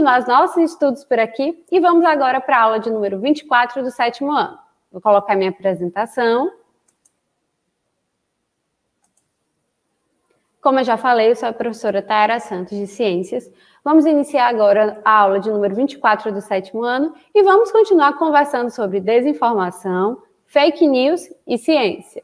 continuar os nossos estudos por aqui e vamos agora para a aula de número 24 do 7º ano. Vou colocar minha apresentação. Como eu já falei, eu sou a professora Tayara Santos de Ciências. Vamos iniciar agora a aula de número 24 do 7º ano e vamos continuar conversando sobre desinformação, fake news e ciência.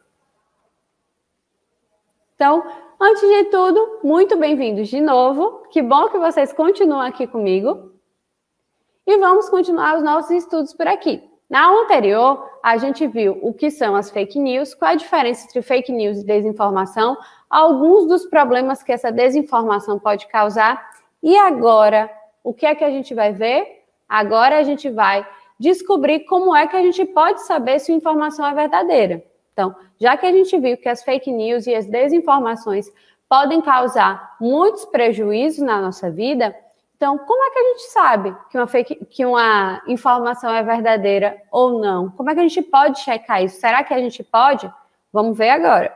Então, antes de tudo, muito bem-vindos de novo. Que bom que vocês continuam aqui comigo. E vamos continuar os nossos estudos por aqui. Na aula anterior, a gente viu o que são as fake news, qual a diferença entre fake news e desinformação, alguns dos problemas que essa desinformação pode causar. E agora, o que é que a gente vai ver? Agora a gente vai descobrir como é que a gente pode saber se a informação é verdadeira. Então, já que a gente viu que as fake news e as desinformações podem causar muitos prejuízos na nossa vida, então, como é que a gente sabe que uma informação é verdadeira ou não? Como é que a gente pode checar isso? Será que a gente pode? Vamos ver agora.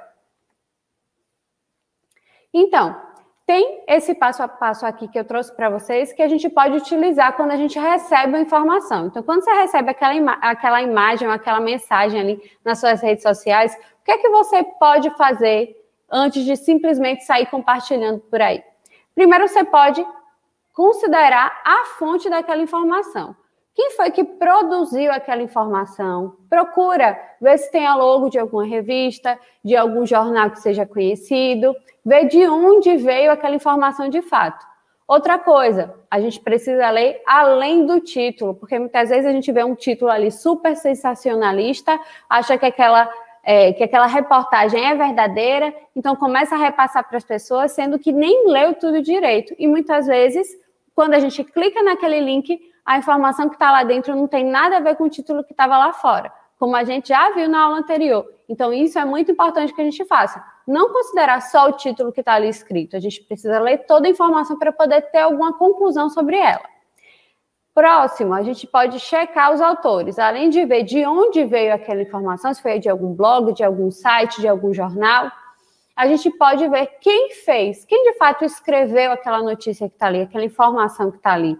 Então, tem esse passo a passo aqui que eu trouxe para vocês que a gente pode utilizar quando a gente recebe uma informação. Então, quando você recebe aquela imagem ou aquela mensagem ali nas suas redes sociais, o que é que você pode fazer antes de simplesmente sair compartilhando por aí? Primeiro, você pode considerar a fonte daquela informação. Quem foi que produziu aquela informação? Procura ver se tem a logo de alguma revista, de algum jornal que seja conhecido, ver de onde veio aquela informação de fato. Outra coisa, a gente precisa ler além do título, porque muitas vezes a gente vê um título ali super sensacionalista, acha que aquela reportagem é verdadeira, então começa a repassar para as pessoas, sendo que nem leu tudo direito. E muitas vezes, quando a gente clica naquele link, a informação que está lá dentro não tem nada a ver com o título que estava lá fora, como a gente já viu na aula anterior. Então, isso é muito importante que a gente faça. Não considerar só o título que está ali escrito, a gente precisa ler toda a informação para poder ter alguma conclusão sobre ela. Próximo, a gente pode checar os autores, além de ver de onde veio aquela informação, se foi de algum blog, de algum site, de algum jornal, a gente pode ver quem fez, quem de fato escreveu aquela notícia que está ali, aquela informação que está ali.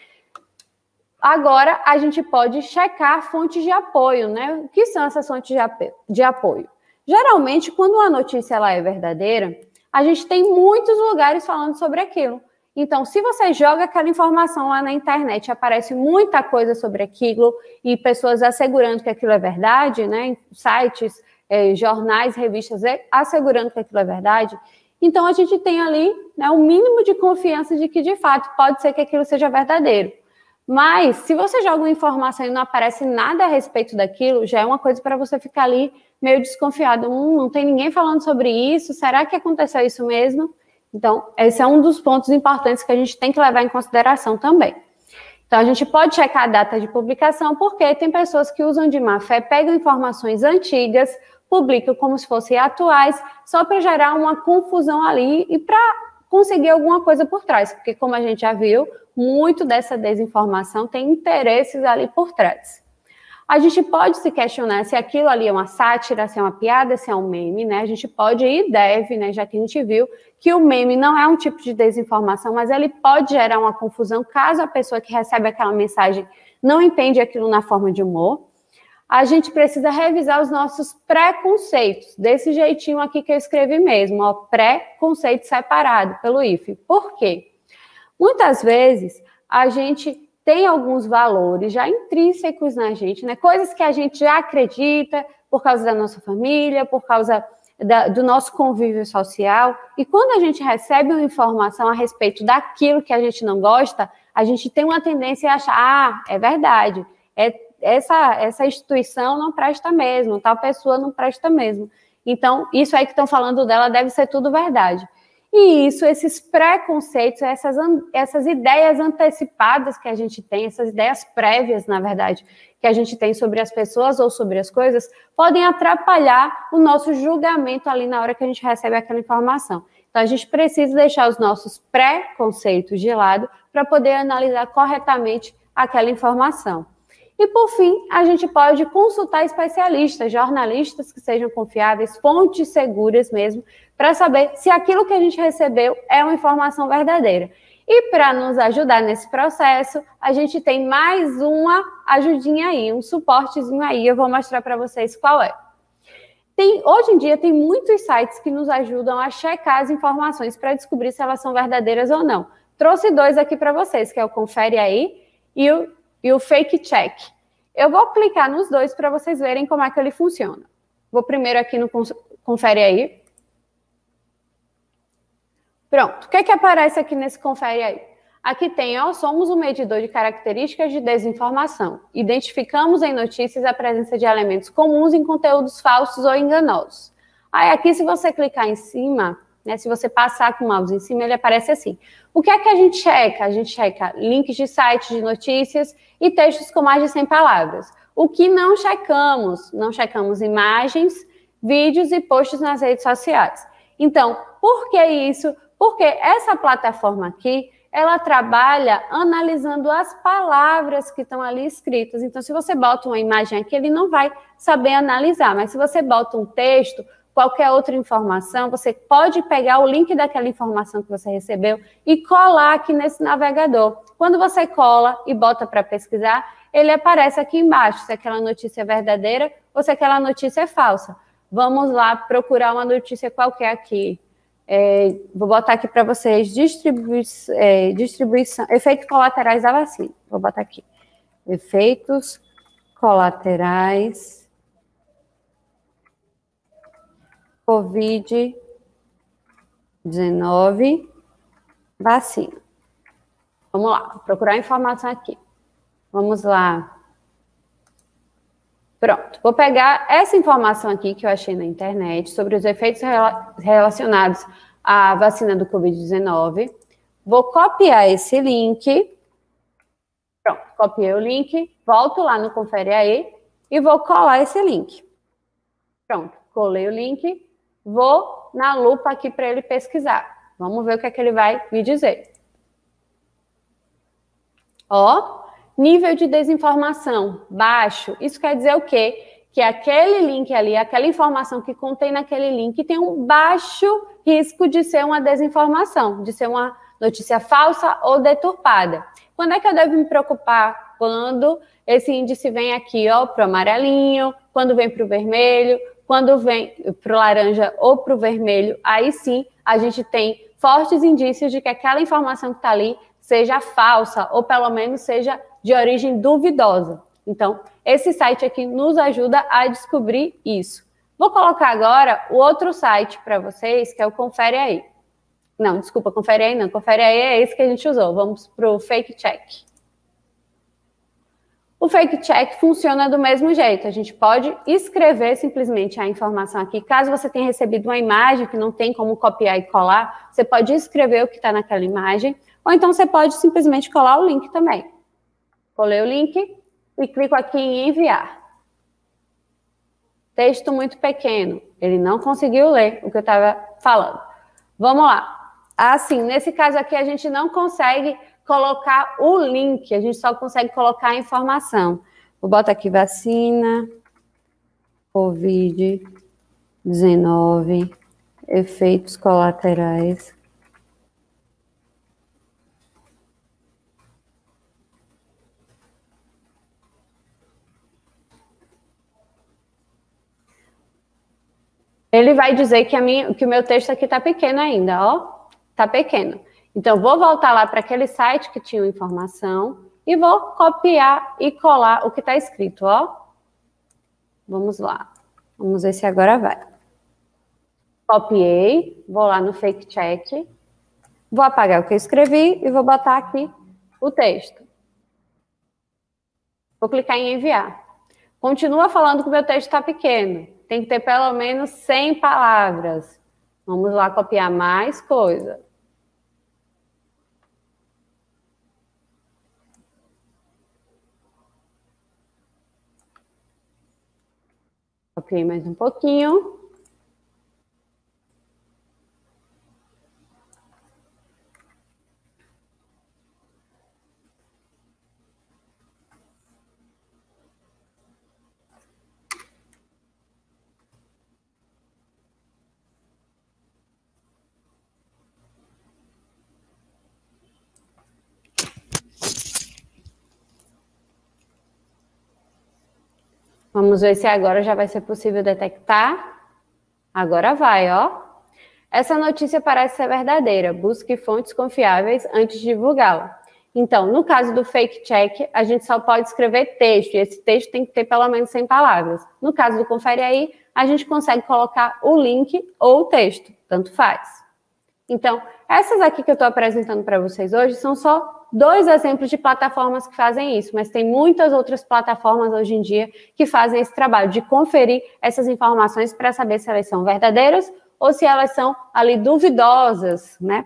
Agora, a gente pode checar fontes de apoio, né? O que são essas fontes de apoio? Geralmente, quando uma notícia ela é verdadeira, a gente tem muitos lugares falando sobre aquilo. Então, se você joga aquela informação lá na internet, aparece muita coisa sobre aquilo e pessoas assegurando que aquilo é verdade, né? Sites, jornais, revistas assegurando que aquilo é verdade. Então, a gente tem ali, né, o mínimo de confiança de que, de fato, pode ser que aquilo seja verdadeiro. Mas, se você joga uma informação e não aparece nada a respeito daquilo, já é uma coisa para você ficar ali meio desconfiado. Não tem ninguém falando sobre isso, será que aconteceu isso mesmo? Então, esse é um dos pontos importantes que a gente tem que levar em consideração também. Então, a gente pode checar a data de publicação, porque tem pessoas que usam de má fé, pegam informações antigas, publicam como se fossem atuais, só para gerar uma confusão ali e para conseguir alguma coisa por trás. Porque, como a gente já viu, muito dessa desinformação tem interesses ali por trás. A gente pode se questionar se aquilo ali é uma sátira, se é uma piada, se é um meme, né? A gente pode e deve, né? Já que a gente viu que o meme não é um tipo de desinformação, mas ele pode gerar uma confusão caso a pessoa que recebe aquela mensagem não entende aquilo na forma de humor. A gente precisa revisar os nossos preconceitos, desse jeitinho aqui que eu escrevi mesmo, ó, pré-conceito separado pelo IF. Por quê? Muitas vezes a gente tem alguns valores já intrínsecos na gente, né? Coisas que a gente já acredita por causa da nossa família, por causa do nosso convívio social. E quando a gente recebe uma informação a respeito daquilo que a gente não gosta, a gente tem uma tendência a achar, é verdade, essa instituição não presta mesmo, tal pessoa não presta mesmo. Então, isso aí que estão falando dela deve ser tudo verdade. E isso, esses preconceitos, essas ideias antecipadas que a gente tem, essas ideias prévias, na verdade, que a gente tem sobre as pessoas ou sobre as coisas, podem atrapalhar o nosso julgamento ali na hora que a gente recebe aquela informação. Então, a gente precisa deixar os nossos preconceitos de lado para poder analisar corretamente aquela informação. E, por fim, a gente pode consultar especialistas, jornalistas que sejam confiáveis, fontes seguras mesmo, para saber se aquilo que a gente recebeu é uma informação verdadeira. E para nos ajudar nesse processo, a gente tem mais uma ajudinha aí, um suportezinho aí, eu vou mostrar para vocês qual é. Hoje em dia, tem muitos sites que nos ajudam a checar as informações para descobrir se elas são verdadeiras ou não. Trouxe dois aqui para vocês, que é o Confere Aí e o Fake Check. Eu vou clicar nos dois para vocês verem como é que ele funciona. Vou primeiro aqui no Confere Aí. Pronto. O que é que aparece aqui nesse Confere Aí? Aqui tem, ó, somos um medidor de características de desinformação. Identificamos em notícias a presença de elementos comuns em conteúdos falsos ou enganosos. Aí aqui, se você clicar em cima, né, se você passar com o mouse em cima, ele aparece assim. O que é que a gente checa? A gente checa links de sites de notícias e textos com mais de 100 palavras. O que não checamos? Não checamos imagens, vídeos e posts nas redes sociais. Então, por que isso? Porque essa plataforma aqui, ela trabalha analisando as palavras que estão ali escritas. Então, se você bota uma imagem aqui, ele não vai saber analisar. Mas se você bota um texto, qualquer outra informação, você pode pegar o link daquela informação que você recebeu e colar aqui nesse navegador. Quando você cola e bota para pesquisar, ele aparece aqui embaixo, se aquela notícia é verdadeira ou se aquela notícia é falsa. Vamos lá procurar uma notícia qualquer aqui. Vou botar aqui para vocês distribuição, efeitos colaterais da vacina. Vou botar aqui. Efeitos colaterais Covid-19 vacina. Vamos lá, procurar informação aqui. Vamos lá. Pronto, vou pegar essa informação aqui que eu achei na internet sobre os efeitos relacionados à vacina do Covid-19. Vou copiar esse link. Pronto, copiei o link, volto lá no Confere Aí e vou colar esse link. Pronto, colei o link, vou na lupa aqui para ele pesquisar. Vamos ver o que é que ele vai me dizer. Ó. Nível de desinformação baixo. Isso quer dizer o quê? Que aquele link ali, aquela informação que contém naquele link tem um baixo risco de ser uma desinformação, de ser uma notícia falsa ou deturpada. Quando é que eu devo me preocupar? Quando esse índice vem aqui, ó, para o amarelinho, quando vem para o vermelho, quando vem para o laranja ou para o vermelho, aí sim a gente tem fortes indícios de que aquela informação que está ali seja falsa ou pelo menos seja de origem duvidosa. Então, esse site aqui nos ajuda a descobrir isso. Vou colocar agora o outro site para vocês, que é o Confere Aí. Não, desculpa, Confere Aí não. Confere Aí é esse que a gente usou. Vamos para o Fake Check. O Fake Check funciona do mesmo jeito. A gente pode escrever simplesmente a informação aqui. Caso você tenha recebido uma imagem que não tem como copiar e colar, você pode escrever o que está naquela imagem, ou então você pode simplesmente colar o link também. Colei o link e clico aqui em enviar. Texto muito pequeno. Ele não conseguiu ler o que eu estava falando. Vamos lá. Assim, nesse caso aqui, a gente não consegue colocar o link, a gente só consegue colocar a informação. Vou botar aqui vacina, Covid-19, efeitos colaterais. Ele vai dizer que o meu texto aqui está pequeno ainda, ó. Está pequeno. Então, vou voltar lá para aquele site que tinha informação e vou copiar e colar o que está escrito, ó. Vamos lá. Vamos ver se agora vai. Copiei, vou lá no Fake Check, vou apagar o que eu escrevi e vou botar aqui o texto. Vou clicar em enviar. Continua falando que o meu texto está pequeno. Tem que ter pelo menos 100 palavras. Vamos lá copiar mais coisa. Copiei mais um pouquinho. Vamos ver se agora já vai ser possível detectar. Agora vai, ó. Essa notícia parece ser verdadeira. Busque fontes confiáveis antes de divulgá-la. Então, no caso do fake check, a gente só pode escrever texto, e esse texto tem que ter pelo menos 100 palavras. No caso do confere aí, a gente consegue colocar o link ou o texto, tanto faz. Então, essas aqui que eu estou apresentando para vocês hoje são só 2 exemplos de plataformas que fazem isso, mas tem muitas outras plataformas hoje em dia que fazem esse trabalho de conferir essas informações para saber se elas são verdadeiras ou se elas são ali duvidosas, né?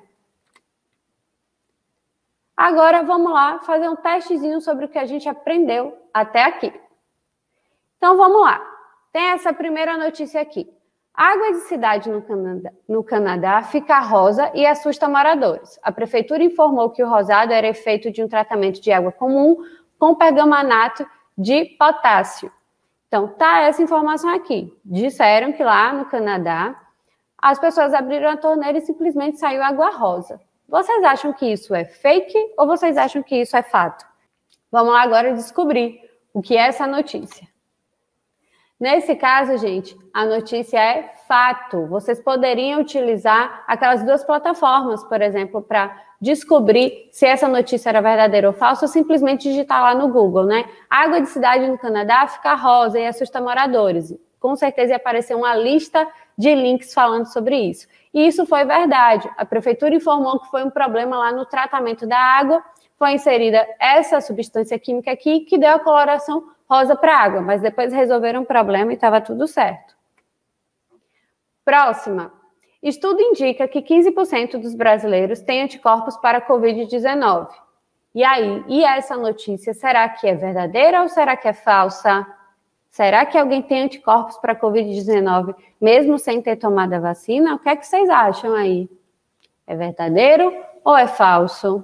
Agora, vamos lá fazer um testezinho sobre o que a gente aprendeu até aqui. Então, vamos lá. Tem essa primeira notícia aqui. Água de cidade no Canadá fica rosa e assusta moradores. A prefeitura informou que o rosado era efeito de um tratamento de água comum com pergamanato de potássio. Então, tá essa informação aqui. Disseram que lá no Canadá, as pessoas abriram a torneira e simplesmente saiu água rosa. Vocês acham que isso é fake ou vocês acham que isso é fato? Vamos lá agora descobrir o que é essa notícia. Nesse caso, gente, a notícia é fato. Vocês poderiam utilizar aquelas 2 plataformas, por exemplo, para descobrir se essa notícia era verdadeira ou falsa, ou simplesmente digitar lá no Google, né? Água de cidade no Canadá fica rosa e assusta moradores. Com certeza ia aparecer uma lista de links falando sobre isso. E isso foi verdade. A prefeitura informou que foi um problema lá no tratamento da água, foi inserida essa substância química aqui que deu a coloração rosa para a água, mas depois resolveram o problema e estava tudo certo. Próxima. Estudo indica que 15% dos brasileiros têm anticorpos para a Covid-19. E aí, e essa notícia, será que é verdadeira ou será que é falsa? Será que alguém tem anticorpos para a Covid-19 mesmo sem ter tomado a vacina? O que é que vocês acham aí? É verdadeiro ou é falso?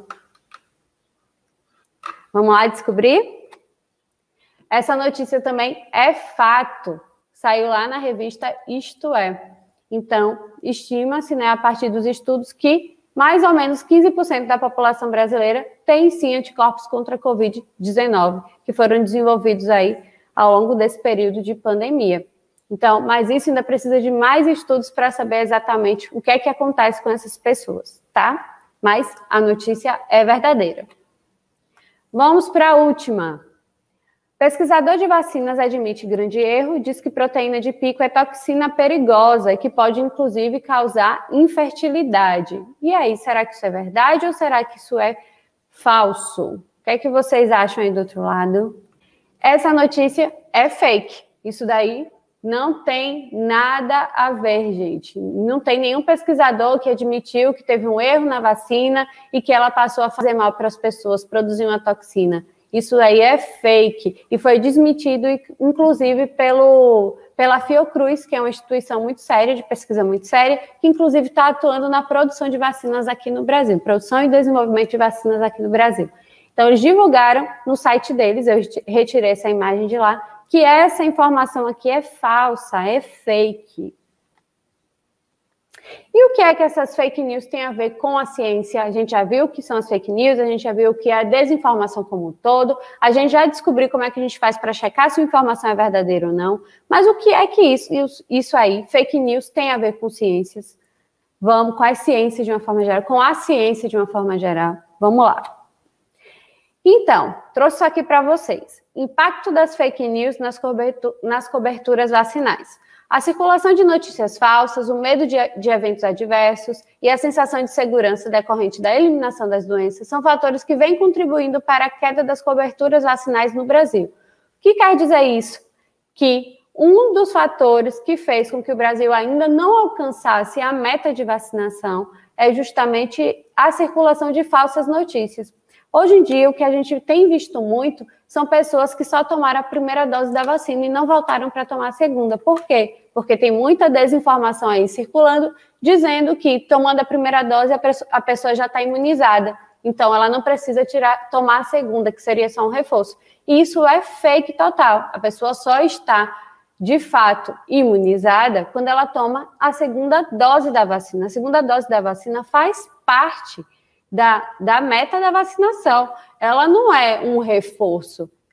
Vamos lá descobrir? Essa notícia também é fato. Saiu lá na revista Isto É. Então, estima-se, né, a partir dos estudos, que mais ou menos 15% da população brasileira tem sim anticorpos contra a Covid-19, que foram desenvolvidos aí ao longo desse período de pandemia. Então, mas isso ainda precisa de mais estudos para saber exatamente o que é que acontece com essas pessoas, tá? Mas a notícia é verdadeira. Vamos para a última. Pesquisador de vacinas admite grande erro, diz que proteína de pico é toxina perigosa e que pode, inclusive, causar infertilidade. E aí, será que isso é verdade ou será que isso é falso? O que é que vocês acham aí do outro lado? Essa notícia é fake. Isso daí não tem nada a ver, gente. Não tem nenhum pesquisador que admitiu que teve um erro na vacina e que ela passou a fazer mal para as pessoas, produzir uma toxina. Isso aí é fake e foi desmentido, inclusive, pela Fiocruz, que é uma instituição muito séria, de pesquisa muito séria, que, inclusive, está atuando na produção de vacinas aqui no Brasil, produção e desenvolvimento de vacinas aqui no Brasil. Então, eles divulgaram no site deles, eu retirei essa imagem de lá, que essa informação aqui é falsa, é fake. E o que é que essas fake news têm a ver com a ciência? A gente já viu o que são as fake news, a gente já viu o que é a desinformação como um todo, a gente já descobriu como é que a gente faz para checar se a informação é verdadeira ou não, mas o que é que isso aí, fake news, tem a ver com ciências? Vamos com as ciências de uma forma geral, com a ciência de uma forma geral. Vamos lá. Então, trouxe isso aqui para vocês. Impacto das fake news nas coberturas vacinais. A circulação de notícias falsas, o medo de eventos adversos e a sensação de segurança decorrente da eliminação das doenças são fatores que vêm contribuindo para a queda das coberturas vacinais no Brasil. O que quer dizer isso? Que um dos fatores que fez com que o Brasil ainda não alcançasse a meta de vacinação é justamente a circulação de falsas notícias. Hoje em dia, o que a gente tem visto muito são pessoas que só tomaram a primeira dose da vacina e não voltaram para tomar a segunda. Por quê? Porque tem muita desinformação aí circulando, dizendo que tomando a primeira dose a pessoa já está imunizada. Então, ela não precisa tomar a segunda, que seria só um reforço. E isso é fake total. A pessoa só está, de fato, imunizada quando ela toma a segunda dose da vacina. A segunda dose da vacina faz parte da meta da vacinação. Ela não é um reforço,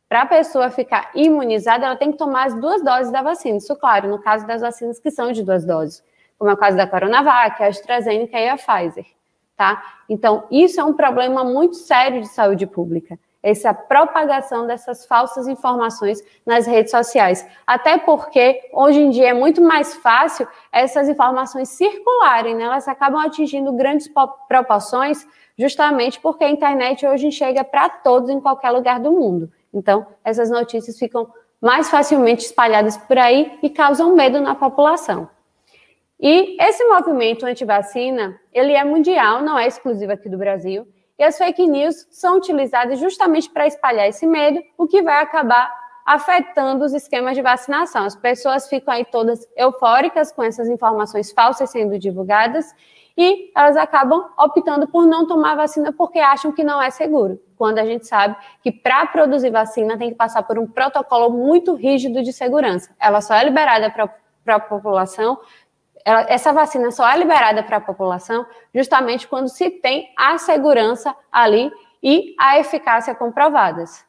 para a pessoa ficar imunizada, ela tem que tomar as 2 doses da vacina. Isso, claro, no caso das vacinas que são de 2 doses, como é o caso da Coronavac, a AstraZeneca e a Pfizer, tá? Então, isso é um problema muito sério de saúde pública, essa propagação dessas falsas informações nas redes sociais. Até porque, hoje em dia, é muito mais fácil essas informações circularem, né? Elas acabam atingindo grandes proporções, justamente porque a internet hoje chega para todos em qualquer lugar do mundo. Então, essas notícias ficam mais facilmente espalhadas por aí e causam medo na população. E esse movimento anti-vacina, ele é mundial, não é exclusivo aqui do Brasil, e as fake news são utilizadas justamente para espalhar esse medo, o que vai acabar afetando os esquemas de vacinação. As pessoas ficam aí todas eufóricas com essas informações falsas sendo divulgadas, e elas acabam optando por não tomar vacina porque acham que não é seguro, quando a gente sabe que para produzir vacina tem que passar por um protocolo muito rígido de segurança. Ela só é liberada para a população, essa vacina só é liberada para a população justamente quando se tem a segurança ali e a eficácia comprovadas.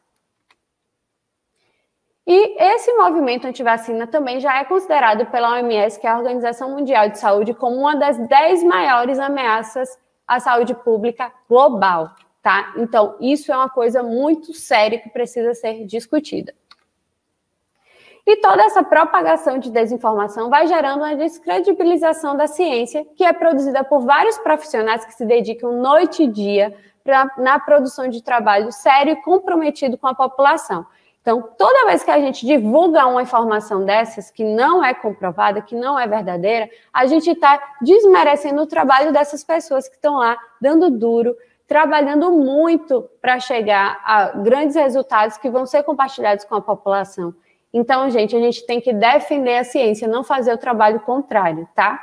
E esse movimento antivacina também já é considerado pela OMS, que é a Organização Mundial de Saúde, como uma das 10 maiores ameaças à saúde pública global, tá? Então, isso é uma coisa muito séria que precisa ser discutida. E toda essa propagação de desinformação vai gerando uma descredibilização da ciência, que é produzida por vários profissionais que se dedicam noite e dia na produção de trabalho sério e comprometido com a população. Então, toda vez que a gente divulga uma informação dessas, que não é comprovada, que não é verdadeira, a gente está desmerecendo o trabalho dessas pessoas que estão lá, dando duro, trabalhando muito para chegar a grandes resultados que vão ser compartilhados com a população. Então, gente, a gente tem que defender a ciência, não fazer o trabalho contrário, tá?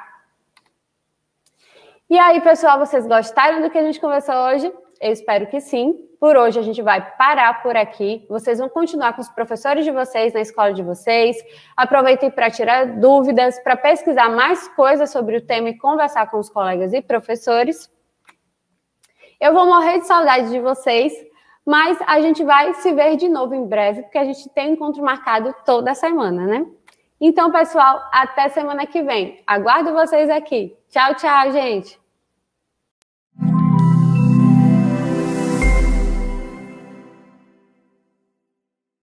E aí, pessoal, vocês gostaram do que a gente conversou hoje? Eu espero que sim. Por hoje a gente vai parar por aqui. Vocês vão continuar com os professores de vocês na escola de vocês. Aproveitem para tirar dúvidas, para pesquisar mais coisas sobre o tema e conversar com os colegas e professores. Eu vou morrer de saudade de vocês, mas a gente vai se ver de novo em breve, porque a gente tem um encontro marcado toda semana, né? Então, pessoal, até semana que vem. Aguardo vocês aqui. Tchau, tchau, gente!